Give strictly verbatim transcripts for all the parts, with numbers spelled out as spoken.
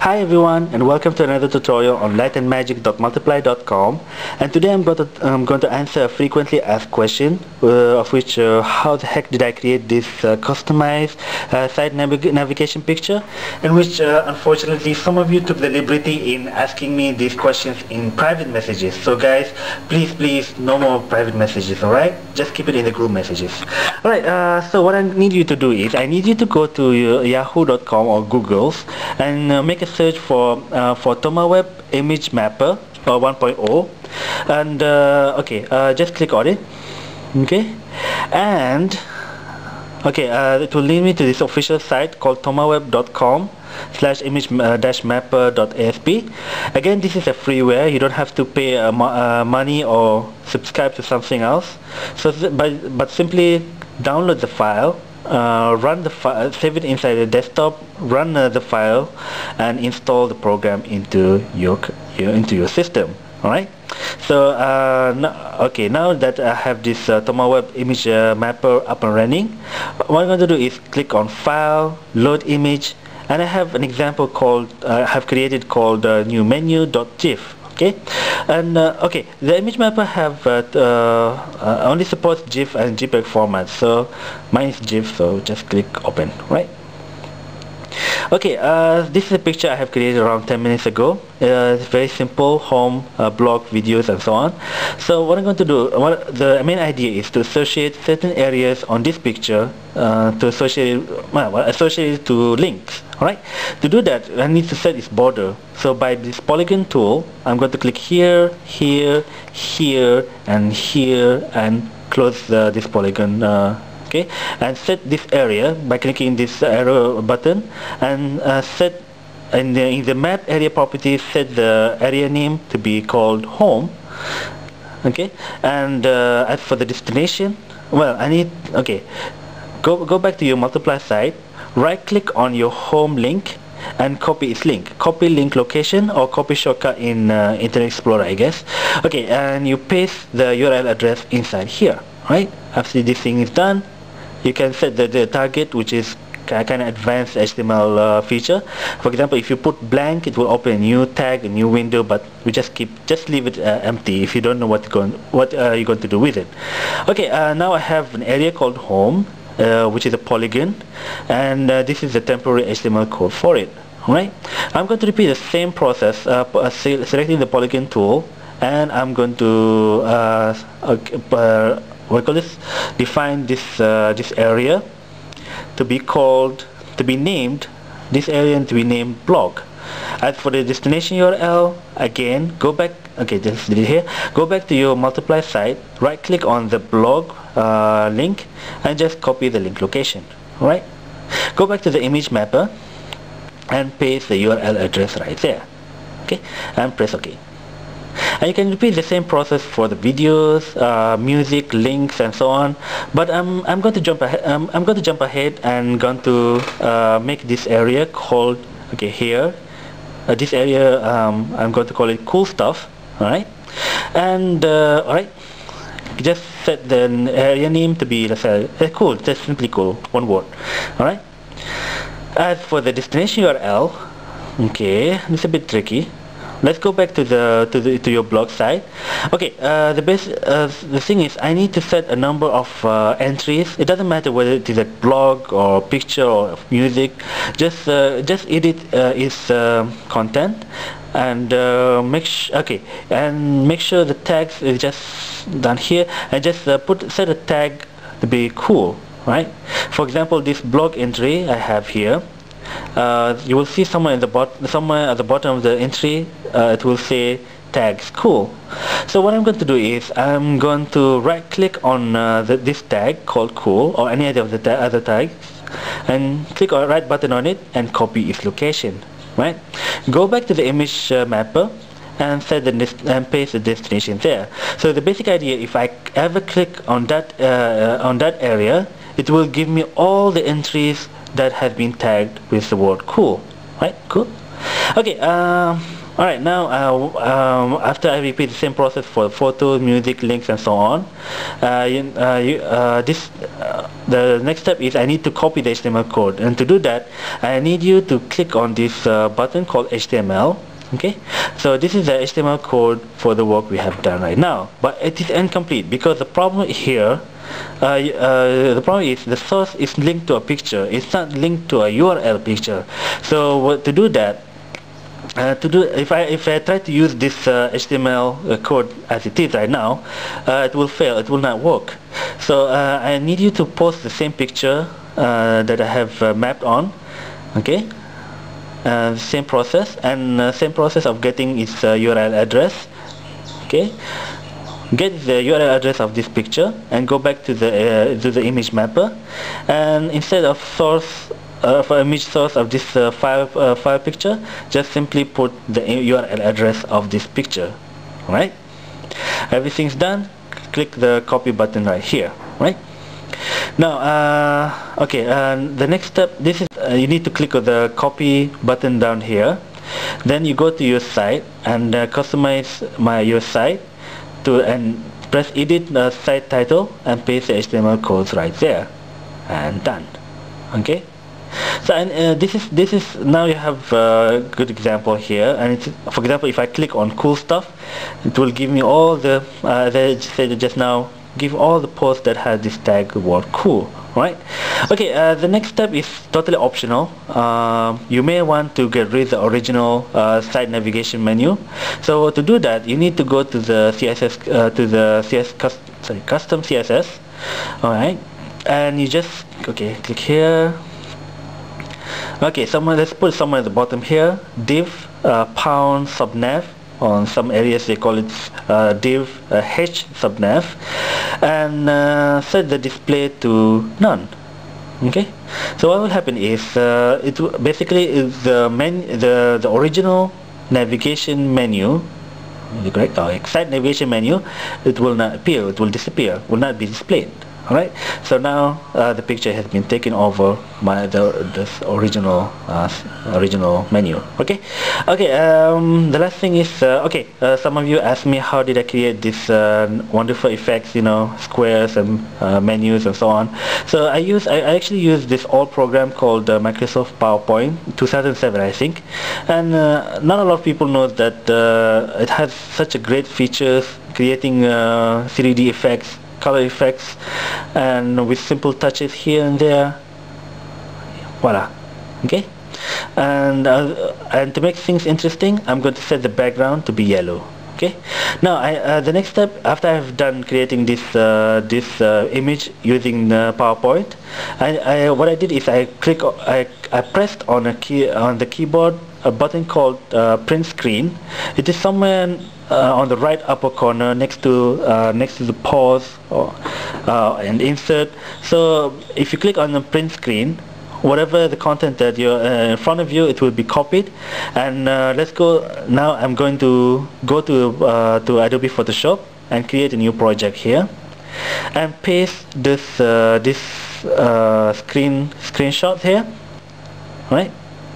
Hi everyone, and welcome to another tutorial on light and magic dot multiply dot com. And today I'm going to I'm going to answer a frequently asked question, uh, of which uh, how the heck did I create this uh, customized uh, site navig navigation picture, in which uh, unfortunately some of you took the liberty in asking me these questions in private messages. So guys, please please no more private messages, alright? Just keep it in the group messages. Alright, uh, so what I need you to do is I need you to go to yahoo dot com or Google's and uh, make a search for uh, for TomaWeb image mapper uh, one point oh, and uh, okay, uh, just click on it, okay, and okay, uh, it will lead me to this official site called tomaweb dot com slash image uh, dash mapper dot A S P. Again, this is a freeware. You don't have to pay uh, mo uh, money or subscribe to something else. So, but but simply download the file. Uh, run the file, save it inside the desktop, run uh, the file, and install the program into your, your into your system. All right. So uh, no, okay, now that I have this uh, TomaWeb image uh, mapper up and running, what I'm going to do is click on File, Load Image, and I have an example called uh, I have created called uh, new menu dot gif. Okay, and uh, okay, the image mapper have uh, uh, uh, only supports GIF and JPEG formats, so mine is GIF, so just click open, right? Okay, uh, this is a picture I have created around ten minutes ago. Uh, it's very simple, home, uh, blog, videos, and so on. So what I'm going to do, what the main idea is to associate certain areas on this picture uh, to associate, well, associate it to links. Alright, to do that I need to set its border. So by this polygon tool, I'm going to click here, here, here, and here, and close uh, this polygon. Uh, okay, and set this area by clicking this arrow button, and uh, set in the, in the map area properties, set the area name to be called home. Okay, and uh, as for the destination, well, I need, okay, go go back to your multiply site, right click on your home link and copy its link. Copy link location or copy shortcut in uh, Internet Explorer, I guess. Okay, and you paste the U R L address inside here. Right, after this thing is done, you can set the, the target, which is kind of advanced H T M L uh, feature. For example, if you put blank, it will open a new tag, a new window, but we just keep just leave it uh, empty if you don't know what going what uh, you're going to do with it. Okay, uh, now I have an area called home, uh, which is a polygon, and uh, this is the temporary H T M L code for it. Right, I'm going to repeat the same process, uh, uh, selecting the polygon tool, and I'm going to uh, uh, what call this? Define this uh, this area to be called, to be named, this area to be named blog. As for the destination U R L, again, go back. Okay, just did it here. Go back to your multiply site. Right click on the blog uh, link and just copy the link location. All right. Go back to the image mapper and paste the U R L address right there. Okay, and press OK. And you can repeat the same process for the videos, uh, music, links, and so on. But I'm I'm going to jump ahead. Um, I'm going to jump ahead and going to uh, make this area called, okay, here. Uh, this area um, I'm going to call it cool stuff. All right, and uh, all right, just set the area name to be, let's say, uh, cool. Just simply cool, one word. All right. As for the destination U R L, okay, it's a bit tricky. Let's go back to the to the to your blog site. Okay, uh, the best uh, the thing is I need to set a number of uh, entries. It doesn't matter whether it is a blog or picture or music. Just uh, just edit uh, its uh, content and uh, make sh okay and make sure the tags is just done here, and just uh, put set a tag to be cool. Right. For example, this blog entry I have here. Uh, you will see somewhere in the bot somewhere at the bottom of the entry, uh, it will say tags cool. So what I'm going to do is I'm going to right click on uh, the, this tag called cool, or any other of the ta other tags, and click on right button on it and copy its location. Right, go back to the image uh, mapper and set the and paste the destination there. So the basic idea, if I ever click on that uh, on that area, it will give me all the entries that has been tagged with the word cool. Right, cool. Okay, um, alright, now uh, um, after I repeat the same process for photos, music, links, and so on, uh, you, uh, you, uh, this uh, the next step is I need to copy the H T M L code, and to do that I need you to click on this uh, button called H T M L. Okay, so this is the H T M L code for the work we have done right now, but it is incomplete because the problem here uh, uh, the problem is the source is linked to a picture, it's not linked to a U R L picture. So what to do that Uh, to do if I if I try to use this uh, H T M L uh, code as it is right now, uh, it will fail, it will not work. So uh, I need you to post the same picture uh, that I have uh, mapped on. Okay, uh, same process, and uh, same process of getting its uh, U R L address. Okay, get the U R L address of this picture and go back to the uh, to the image mapper, and instead of source Uh, for image source of this uh, file uh, file picture, just simply put the U R L address of this picture. Right? Everything's done. Click the copy button right here. Right? Now, uh, okay. Uh, the next step. This is uh, you need to click on the copy button down here. Then you go to your site and uh, customize my your site to and press edit the site title and paste the H T M L codes right there, and done. Okay. So and uh, this is this is now you have a good example here, and it's, for example, if I click on cool stuff, it will give me all the uh, they said just now give all the posts that has this tag word cool. Right? Okay. Uh, the next step is totally optional. Uh, you may want to get rid of the original uh, site navigation menu. So to do that, you need to go to the C S S uh, to the C S custom, sorry, custom C S S. All right, and you just okay click here. Okay, somewhere, let's put somewhere at the bottom here, div uh, pound subnav. On some areas they call it uh, div uh, h subnav, and uh, set the display to none. Okay, so what will happen is uh, it will basically is the men the the original navigation menu, correct? Or site navigation menu, it will not appear. It will disappear. Will not be displayed. Alright, so now uh, the picture has been taken over by the this original uh, original menu. Okay, okay. Um, the last thing is uh, okay. Uh, some of you asked me how did I create this uh, wonderful effects, you know, squares and uh, menus and so on. So I use I, I actually use this old program called uh, Microsoft PowerPoint two thousand seven, I think, and uh, not a lot of people know that uh, it has such a great features creating uh, three D effects, color effects, and with simple touches here and there, voila. Okay, and uh, and to make things interesting, I'm going to set the background to be yellow. Okay, now I, uh, the next step after I've done creating this uh, this uh, image using uh, PowerPoint, I, I what I did is I click I, I pressed on a key on the keyboard a button called uh, print screen. It is somewhere Uh, on the right upper corner next to uh, next to the pause or, uh, and insert. So if you click on the print screen, whatever the content that you're uh, in front of you, it will be copied. And uh, let's go now. I'm going to go to uh, to Adobe Photoshop and create a new project here and paste this uh, this uh, screen screenshot here. Right?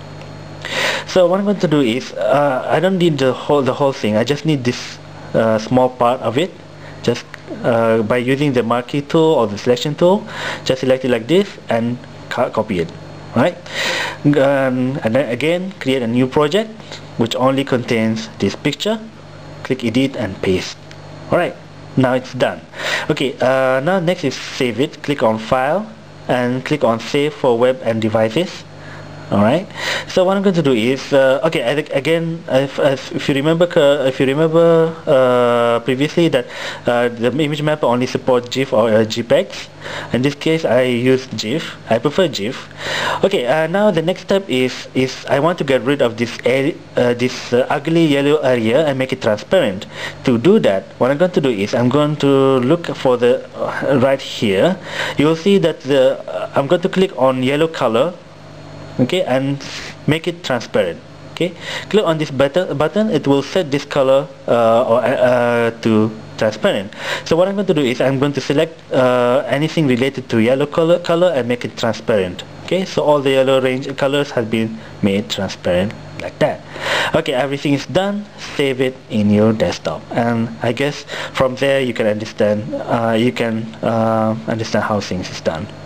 So what I'm going to do is uh, I don't need the whole the whole thing. I just need this uh, small part of it. Just uh, by using the marquee tool or the selection tool, just select it like this and co copy it. Right? Um, and then again create a new project which only contains this picture. Click edit and paste. Alright, now it's done. Okay, uh, now next is save it. Click on file and click on save for web and devices. Alright, so what I'm going to do is uh, okay. Again, if, if you remember, if you remember uh, previously that uh, the image mapper only supports GIF or uh, JPEGs. In this case, I use GIF. I prefer GIF. Okay, uh, now the next step is is I want to get rid of this area, uh, this uh, ugly yellow area and make it transparent. To do that, what I'm going to do is I'm going to look for the uh, right here. You will see that the uh, I'm going to click on yellow color. Okay, and make it transparent. Okay, click on this button button it will set this color uh, or uh, to transparent. So what I'm going to do is I'm going to select uh, anything related to yellow color color and make it transparent. Okay, so all the yellow range colors has been made transparent like that. Okay, everything is done. Save it in your desktop, and I guess from there you can understand uh, you can uh, understand how things is done.